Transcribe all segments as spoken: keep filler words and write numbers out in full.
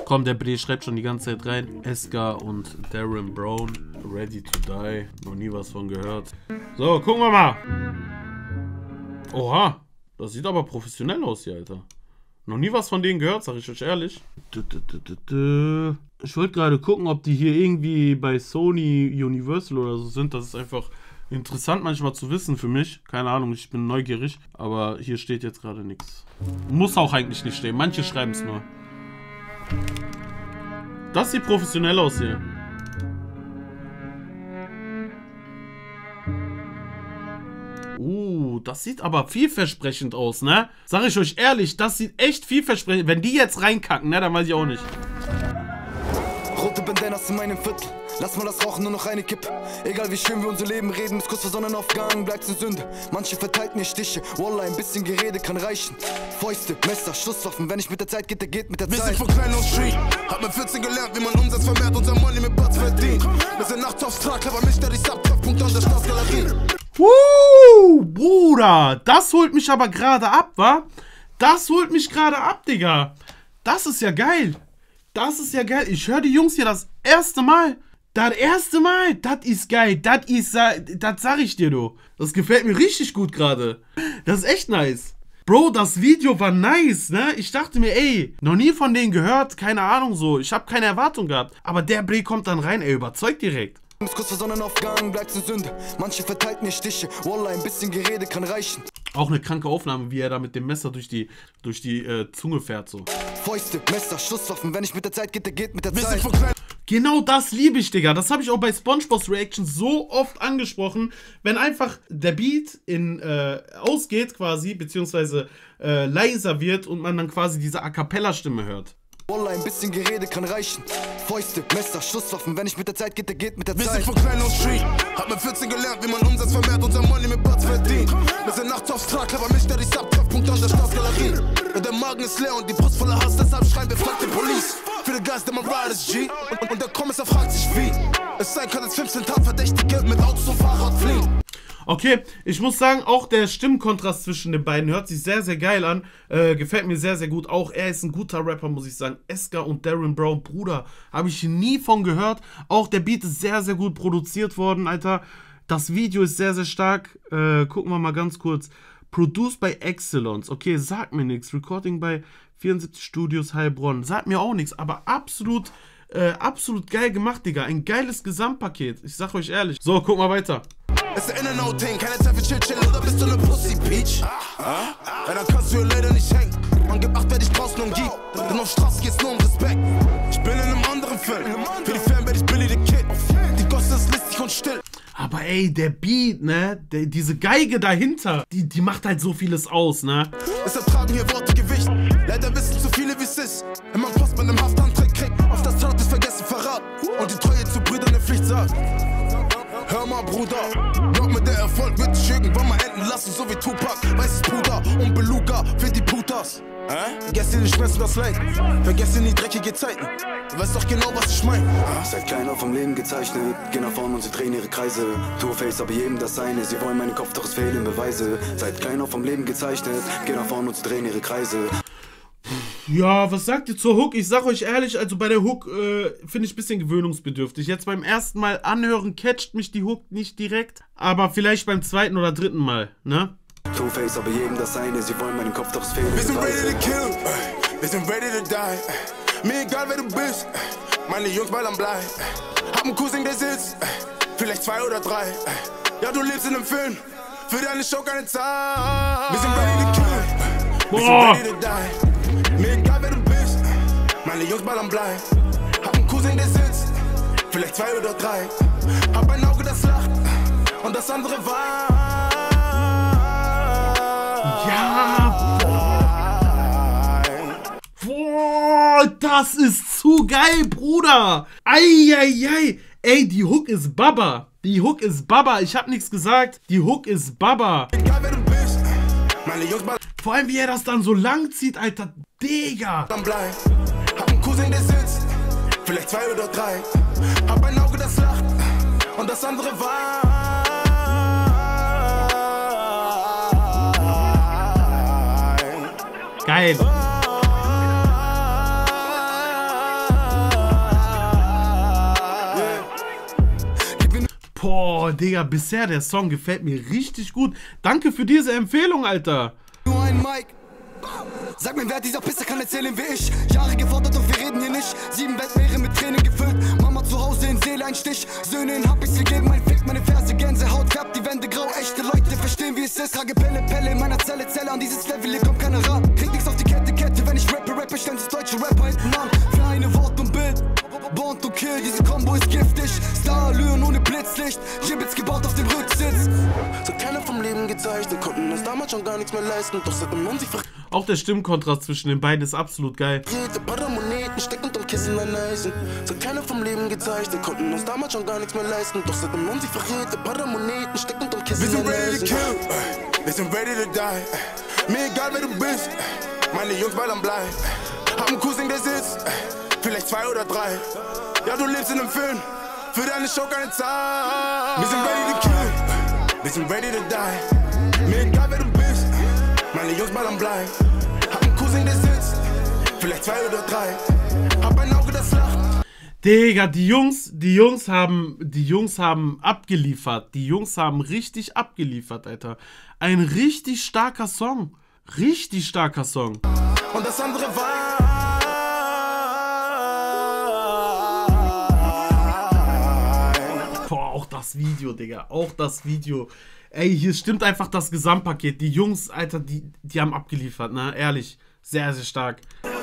Komm, der Bre schreibt schon die ganze Zeit rein. Eska und Darren Brown, Ready to Die. Noch nie was von gehört. So, gucken wir mal. Oha, das sieht aber professionell aus hier, Alter. Noch nie was von denen gehört, sag ich euch ehrlich. Ich wollte gerade gucken, ob die hier irgendwie bei Sony, Universal oder so sind. Das ist einfach interessant manchmal zu wissen für mich. Keine Ahnung, ich bin neugierig. Aber hier steht jetzt gerade nichts. Muss auch eigentlich nicht stehen. Manche schreiben es nur. Das sieht professionell aus hier. Uh, das sieht aber vielversprechend aus, ne? Sag ich euch ehrlich, das sieht echt vielversprechend. Wenn die jetzt reinkacken, ne, dann weiß ich auch nicht. Rote Bandanas in meinem Viertel. Lass mal das Rauchen, nur noch eine Kippe. Egal wie schön wir unser Leben reden, bis kurz vor Sonnenaufgang bleibt's eine Sünde. Manche verteilten mir Stiche, Wallah, ein bisschen Gerede kann reichen. Fäuste, Messer, Schusswaffen, wenn ich mit der Zeit geht, der geht mit der Zeit. Wir sind von klein auf Street, hab mit vierzehn gelernt, wie man Umsatz vermehrt, unser Money mit Platz verdient. Wir sind nachts aufs Trag, aber mich der die Subtrag-Punkt an der Staatsgalerie. Uh, Bruder, das holt mich aber gerade ab, wa? Das holt mich gerade ab, Digga. Das ist ja geil. Das ist ja geil. Ich höre die Jungs hier das erste Mal. Das erste Mal. Das ist geil. Das ist, das sag ich dir, du. Das gefällt mir richtig gut gerade. Das ist echt nice. Bro, das Video war nice, ne? Ich dachte mir, ey, noch nie von denen gehört. Keine Ahnung so. Ich habe keine Erwartung gehabt. Aber der Bre kommt dann rein, ey, überzeugt direkt. Bis kurz vor Sonnenaufgang bleibt's eine Sünde. Manche verteilten mir Stiche. Wallah, ein bisschen Gerede kann reichen. Auch eine kranke Aufnahme, wie er da mit dem Messer durch die, durch die äh, Zunge fährt, so. Fäuste, Messer, Schusswaffen, wenn ich mit der Zeit geht, der geht mit der Wir Zeit. Genau das liebe ich, Digga. Das habe ich auch bei SpongeBob's Reaction so oft angesprochen. Wenn einfach der Beat in, äh, ausgeht quasi, beziehungsweise äh, leiser wird und man dann quasi diese A-Cappella-Stimme hört. Wallah, ein bisschen Gerede kann reichen. Fäuste, Messer, Schusswaffen, wenn ich mit der Zeit geht, der geht mit der Wir Zeit. Wir sind von klein auf Street, hab mit vierzehn gelernt, wie man Umsatz vermehrt, unser Money mit Platz verdient. Wir sind nachts aufs Trag, aber mich der die Subtrag-Punkt an der Staatsgalerie. Und der Magen ist leer und die Brust voller Hass, deshalb schreien wir, fuck die Police. Für den Geist, der man ride ist G. Und, und der Kommissar fragt sich wie. Es sein kann, als fünfzehn Tatverdächtige mit Autos und Fahrrad fliehen. Okay, ich muss sagen, auch der Stimmkontrast zwischen den beiden hört sich sehr, sehr geil an. Äh, gefällt mir sehr, sehr gut. Auch er ist ein guter Rapper, muss ich sagen. Eska und Darren Brown, Bruder, habe ich nie von gehört. Auch der Beat ist sehr, sehr gut produziert worden, Alter. Das Video ist sehr, sehr stark. Äh, gucken wir mal ganz kurz. Produced by Excellence. Okay, sagt mir nichts. Recording bei vierundsiebzig Studios Heilbronn. Sagt mir auch nichts, aber absolut, äh, absolut geil gemacht, Digga. Ein geiles Gesamtpaket. Ich sag euch ehrlich. So, guck mal weiter. Es ist ein In-and-Out-Ding, keine Zeit für Chill-Chill, oder bist du ne Pussy-Peach? Ja, dann kannst du ja leider nicht hängen. Man gibt acht, wer dich draußen umgibt. Denn auf Straße geht's nur um Respekt. Ich bin in einem anderen Film. Für die Fan werd ich Billy the Kid. Die Gosse ist listig und still. Aber ey, der Beat, ne? Der, diese Geige dahinter, die, die macht halt so vieles aus, ne? Es ertragen hier Worte Gewicht. Leider wissen zu viele, wie's ist. Wenn man Post mit einem Haftantritt kriegt, auf das Tat ist vergessen Verrat. Und die Treue zu Brüdern eine Pflicht sagt. Hör mal, Bruder, glaub mir, der Erfolg wird dich irgendwann mal enden lassen, so wie Tupac, weißes Puder und Beluga für die Putas. Äh? Vergesst ihr die Schmerzen, das Leid, vergesst ihr nie dreckige Zeiten, du weißt doch genau, was ich mein. Seit klein auf vom Leben gezeichnet, gehen nach vorn und sie drehen ihre Kreise. Two-Face, aber jedem das seine, sie wollen meinen Kopf, doch es fehlen Beweise. Seit klein auf vom Leben gezeichnet, gehen nach vorn und sie drehen ihre Kreise. Ja, was sagt ihr zur Hook? Ich sag euch ehrlich, also bei der Hook äh, finde ich ein bisschen gewöhnungsbedürftig. Jetzt beim ersten Mal anhören catcht mich die Hook nicht direkt, aber vielleicht beim zweiten oder dritten Mal, ne? Two-Face, aber jedem das seine, sie wollen meinen Kopf, doch es fehlen Wir sind ready to kill, wir sind ready to die. Mir egal wer du bist, meine Jungs bald am Blei. Hab einen Cousin, der sitzt, vielleicht zwei oder drei. Ja, du lebst in einem Film, für deine Show keine Zeit. Wir sind ready to kill, wir sind ready to die. Mir egal wer du bist, meine Jungs bald am Blei. Hab einen Cousin, der sitzt, vielleicht zwei oder drei. Hab ein Auge, das lacht und das andere weint. Ja, boah. Boah, das ist zu geil, Bruder. Eieiei. Ey, die Hook ist Baba. Die Hook ist Baba. Ich hab nichts gesagt. Die Hook ist Baba. Egal wer du bist, meine Jungs bald. Vor allem, wie er das dann so lang zieht, Alter. Digga. Hab einen Cousin, der sitzt, vielleicht zwei oder drei. Hab ein Auge, das lacht und das andere weint. Geil. Boah, Digga, bisher der Song gefällt mir richtig gut. Danke für diese Empfehlung, Alter. Nur ein Mic. Sag mir, wer dieser Pisser kann erzählen wie ich. Jahre gefordert und wir reden hier nicht. Sieben Weltmeere mit Tränen gefüllt. Mama zu Hause in Seele ein Stich. Söhne in hab ich's gegeben, mein Fick, meine Ferse, Gänsehaut, färbt die Wände grau. Echte Leute verstehen, wie es ist. Trage Pelle, Pelle in meiner Zelle, Zelle an dieses Level, hier kommt keiner ran. Krieg nix auf die Kette, Kette, wenn ich rappe, rappe, stellen sich deutsche Rapper hinten an. Für eine Wort und Bild. Born to kill, diese Combo ist giftig. Star-Allüren ohne Blitzlicht. Gibbets gebaut auf dem Rücksitz. So keiner vom Leben gezeichnet, konnten uns damals schon gar nichts mehr leisten. Doch seitdem man sich verrät, Auch der Stimmkontrast zwischen den beiden ist absolut geil. Paramoneten stecken unterm Kissen ein Eisen. So keiner vom Leben gezeichnet, konnten uns damals schon gar nichts mehr leisten. Doch seitdem man sich verrät, Paramoneten stecken unterm Kissen ein Eisen. Wir sind ready to kill, ey. Wir sind ready to die. Ey. Mir egal wer du bist, ey. Meine Jungs bald am Blei. Hab einen Cousin, der sitzt, ey. Vielleicht zwei oder drei. Ja, du lebst in einem Film. Für deine Show keine Zeit. Wir sind ready to kill. Wir sind ready to die. Mir egal wer du bist. Meine Jungs mal am Blei. Hab einen Cousin, der sitzt. Vielleicht zwei oder drei. Hab ein Auge, das lacht. Digga, die Jungs, die Jungs haben, die Jungs haben abgeliefert. Die Jungs haben richtig abgeliefert, Alter. Ein richtig starker Song. Richtig starker Song. Und das andere war. Boah, auch das Video, Digga. Auch das Video. Ey, hier stimmt einfach das Gesamtpaket. Die Jungs, Alter, die, die haben abgeliefert, ne? Ehrlich. Sehr, sehr stark.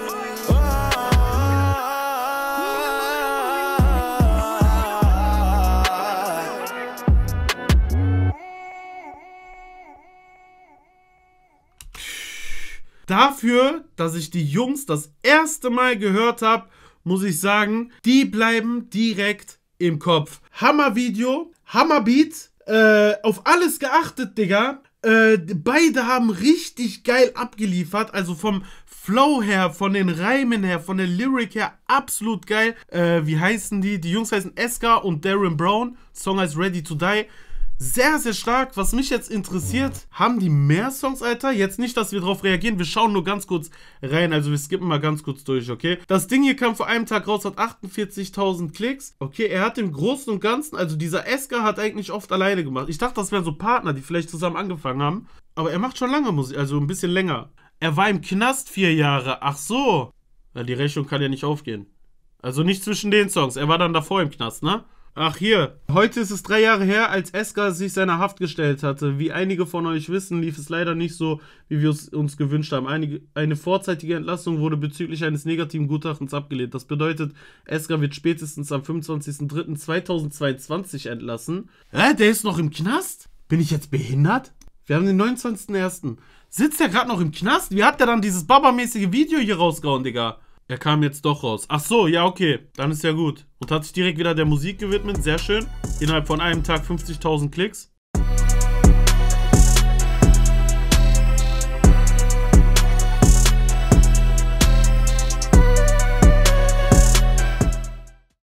Dafür, dass ich die Jungs das erste Mal gehört habe, muss ich sagen, die bleiben direkt im Kopf. Hammer-Video, Hammer-Beat, äh, auf alles geachtet, Digga. Äh, beide haben richtig geil abgeliefert, also vom Flow her, von den Reimen her, von der Lyric her, absolut geil. Äh, wie heißen die? Die Jungs heißen Eska und Darren Brown, Song heißt Ready to Die. Sehr, sehr stark. Was mich jetzt interessiert, haben die mehr Songs, Alter? Jetzt nicht, dass wir drauf reagieren. Wir schauen nur ganz kurz rein. Also wir skippen mal ganz kurz durch, okay? Das Ding hier kam vor einem Tag raus, hat achtundvierzigtausend Klicks. Okay, er hat im Großen und Ganzen, also dieser Eska hat eigentlich oft alleine gemacht. Ich dachte, das wären so Partner, die vielleicht zusammen angefangen haben. Aber er macht schon lange Musik, also ein bisschen länger. Er war im Knast vier Jahre. Ach so. Ja, die Rechnung kann ja nicht aufgehen. Also nicht zwischen den Songs. Er war dann davor im Knast, ne? Ach hier, heute ist es drei Jahre her, als Eska sich seiner Haft gestellt hatte. Wie einige von euch wissen, lief es leider nicht so, wie wir es uns gewünscht haben. Einige, eine vorzeitige Entlassung wurde bezüglich eines negativen Gutachtens abgelehnt. Das bedeutet, Eska wird spätestens am fünfundzwanzigsten dritten zweitausendzweiundzwanzig entlassen. Hä, der ist noch im Knast? Bin ich jetzt behindert? Wir haben den neunundzwanzigsten ersten Sitzt der gerade noch im Knast? Wie hat der dann dieses Baba-mäßige Video hier rausgehauen, Digga? Er kam jetzt doch raus. Ach so, ja, okay. Dann ist ja gut. Und hat sich direkt wieder der Musik gewidmet. Sehr schön. Innerhalb von einem Tag fünfzigtausend Klicks.